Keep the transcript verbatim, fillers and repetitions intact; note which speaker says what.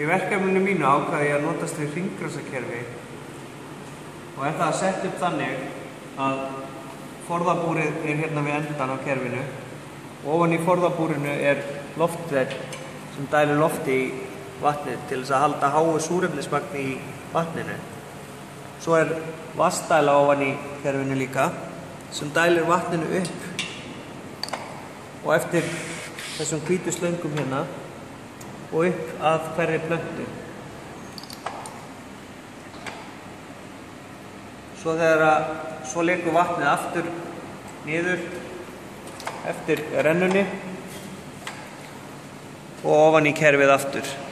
Speaker 1: Í verkefninu mínu ákvað ég að notast við hringrásakerfi og er það sett upp þannig að forðabúrið er hérna við endan á kerfinu og ofan í forðabúrinu er loftþvegg sem dælir lofti í vatnið til þess að halda háu súrefnismagni í vatninu. Svo er vatnsdæla ofan í kerfinu líka sem dælir vatninu upp og eftir þessum hvítu slöngum hérna og upp að hverri plöntu. Svo þegar að svo lekur vatnið aftur niður eftir rennunni og ofan í kerfið aftur.